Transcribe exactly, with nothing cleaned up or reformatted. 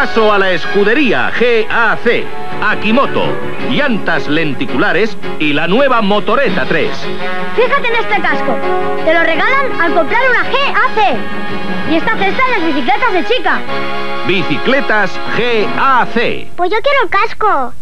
Paso a la escudería G A C. Akimoto, llantas lenticulares y la nueva Motoreta tres. Fíjate en este casco. Te lo regalan al comprar una G A C. Y esta cesta en las bicicletas de chica. Bicicletas G A C. Pues yo quiero el casco.